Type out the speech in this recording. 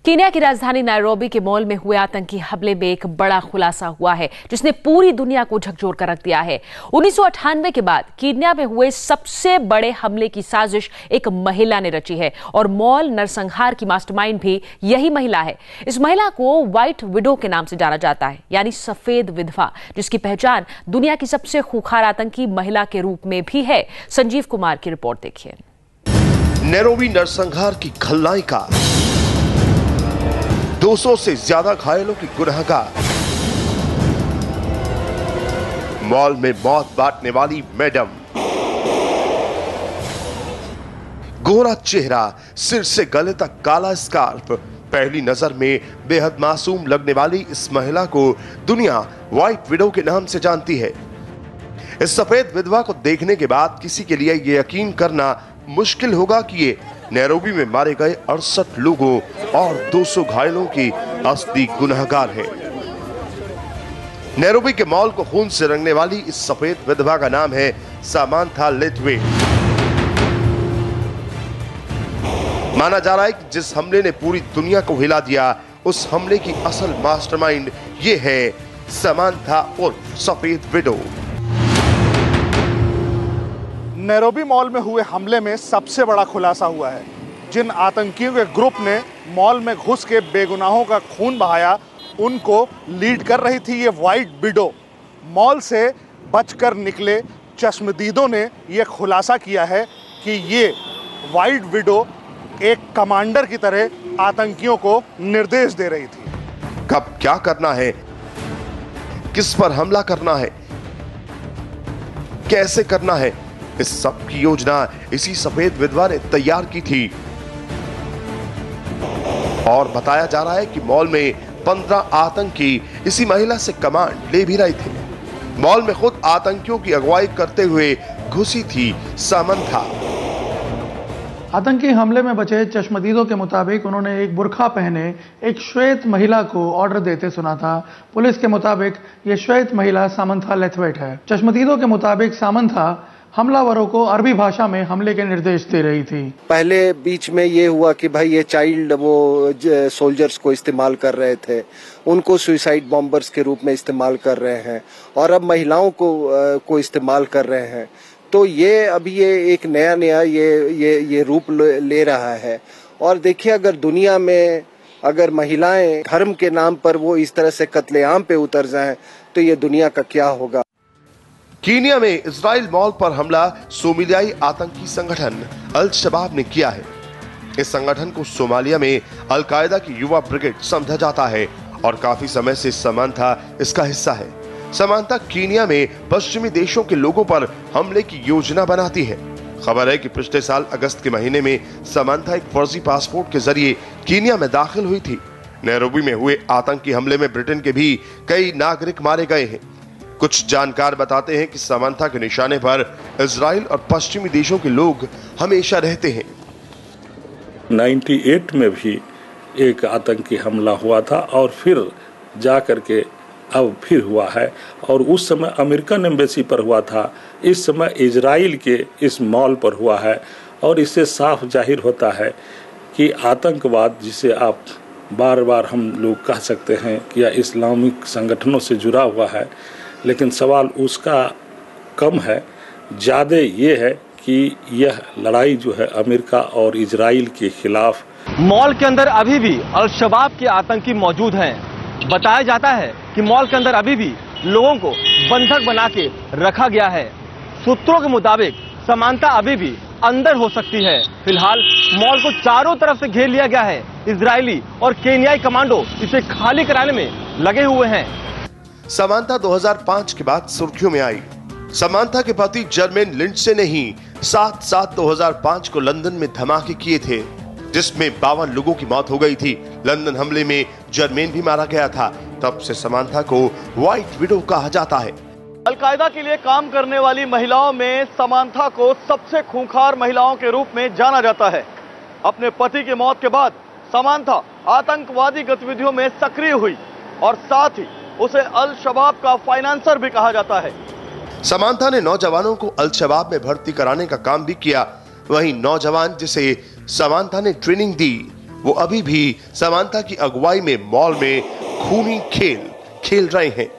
Kenya की राजधानी Nairobi के मॉल में हुए आतंकी हमले में एक बड़ा खुलासा हुआ है जिसने पूरी दुनिया को झकझोर कर रख दिया है। 1998 के बाद कीनिया में हुए सबसे बड़े हमले की साजिश एक महिला ने रची है और मॉल नरसंहार की मास्टरमाइंड भी यही महिला है। इस महिला को व्हाइट विडो के नाम से जाना जाता है, यानी सफेद विधवा, जिसकी पहचान दुनिया की सबसे खूंखार आतंकी महिला के रूप में भी है। संजीव कुमार की रिपोर्ट देखिए। नायरोबी नरसंहार की खलनायिका, 200 से ज्यादा घायलों की गुनहगार, मॉल में मौत बांटने वाली मैडम, गोरा चेहरा, सिर से गले तक काला स्कार्फ, पहली नजर में बेहद मासूम लगने वाली इस महिला को दुनिया व्हाइट विडो के नाम से जानती है। इस सफेद विधवा को देखने के बाद किसी के लिए यह यकीन करना मुश्किल होगा कि ये नायरोबी में मारे गए 68 लोगों और 200 घायलों की असली गुनहगार है। नायरोबी के मॉल को खून से रंगने वाली इस सफेद विधवा का नाम है सामांथा लेथवेट। माना जा रहा है कि जिस हमले ने पूरी दुनिया को हिला दिया, उस हमले की असल मास्टरमाइंड ये है सामांथा उर्फ सफेद विडो। नायरोबी मॉल में हुए हमले में सबसे बड़ा खुलासा हुआ है। जिन आतंकियों के ग्रुप ने मॉल में घुस के बेगुनाहों का खून बहाया, उनको लीड कर रही थी ये व्हाइट विडो। मॉल से बचकर निकले चश्मदीदों ने यह खुलासा किया है कि ये व्हाइट विडो एक कमांडर की तरह आतंकियों को निर्देश दे रही थी। कब क्या करना है, किस पर हमला करना है, कैसे करना है, इस सब की योजना इसी सफेद विधवा ने तैयार की थी। और बताया जा रहा है कि मॉल में 15 आतंकी इसी महिला से कमांड ले भी रहे थे। मॉल में खुद आतंकियों की अगुवाई करते हुए घुसी थी सामंथा। आतंकी हमले में बचे चश्मदीदों के मुताबिक उन्होंने एक बुर्का पहने एक श्वेत महिला को ऑर्डर देते सुना था। पुलिस के मुताबिक ये श्वेत महिला सामंथा लेथवेट है। चश्मदीदों के मुताबिक सामंथा हमलावरों को अरबी भाषा में हमले के निर्देश दे रही थी। पहले बीच में ये हुआ कि भाई ये चाइल्ड वो सोल्जर्स को इस्तेमाल कर रहे थे, उनको सुसाइड बॉम्बर्स के रूप में इस्तेमाल कर रहे हैं, और अब महिलाओं को इस्तेमाल कर रहे हैं। तो ये अभी ये एक नया ये रूप ले रहा है। और देखिए, अगर दुनिया में अगर महिलाएं धर्म के नाम पर वो इस तरह से कत्लेआम पे उतर जाएं, तो ये दुनिया का क्या होगा। कीनिया में इजराइल मॉल पर हमला सोमालियाई आतंकी संगठन अल शबाब ने किया है। इस संगठन को सोमालिया में अल कायदा की युवा ब्रिगेड समझा जाता है और काफी समय से सामंथा इसका हिस्सा है। सामंथा कीनिया में पश्चिमी देशों के लोगों पर हमले की योजना बनाती है। खबर है कि पिछले साल अगस्त के महीने में सामंथा एक फर्जी पासपोर्ट के जरिए कीनिया में दाखिल हुई थी। नायरोबी में हुए आतंकी हमले में ब्रिटेन के भी कई नागरिक मारे गए हैं। कुछ जानकार बताते हैं कि सामंथा के निशाने पर इजराइल और पश्चिमी देशों के लोग हमेशा रहते हैं। 98 में भी एक आतंकी हमला हुआ था और फिर जा करके अब फिर हुआ है, और उस समय अमेरिकन एम्बेसी पर हुआ था। इस समय इजराइल के इस मॉल पर हुआ है, और इससे साफ जाहिर होता है कि आतंकवाद, जिसे आप बार बार हम लोग कह सकते हैं कि यह इस्लामिक संगठनों से जुड़ा हुआ है, लेकिन सवाल उसका कम है। ज़्यादा ये है कि यह लड़ाई जो है अमेरिका और इजराइल के खिलाफ। मॉल के अंदर अभी भी अल शबाब के आतंकी मौजूद हैं। बताया जाता है कि मॉल के अंदर अभी भी लोगों को बंधक बना के रखा गया है। सूत्रों के मुताबिक सामंथा अभी भी अंदर हो सकती है। फिलहाल मॉल को चारों तरफ से घेर लिया गया है। इजरायली और केन्याई कमांडो इसे खाली कराने में लगे हुए हैं। सामंथा 2005 के बाद सुर्खियों में आई। सामंथा के पति जर्मेन लिंडसे ने ही 7/7/2005 को लंदन में धमाके किए थे, जिसमें 52 लोगों की मौत हो गई थी। लंदन हमले में जर्मेन भी मारा गया था। तब से सामंथा को व्हाइट विडो कहा जाता है। अल कायदा के लिए काम करने वाली महिलाओं में सामंथा को सबसे खूंखार महिलाओं के रूप में जाना जाता है। अपने पति की मौत के बाद सामंथा आतंकवादी गतिविधियों में सक्रिय हुई और साथ ही उसे अल शबाब का फाइनेंसर भी कहा जाता है। सामंथा ने नौजवानों को अल शबाब में भर्ती कराने का काम भी किया। वहीं नौजवान जिसे सामंथा ने ट्रेनिंग दी, वो अभी भी समांथा की अगुवाई में मॉल में खूनी खेल खेल रहे हैं।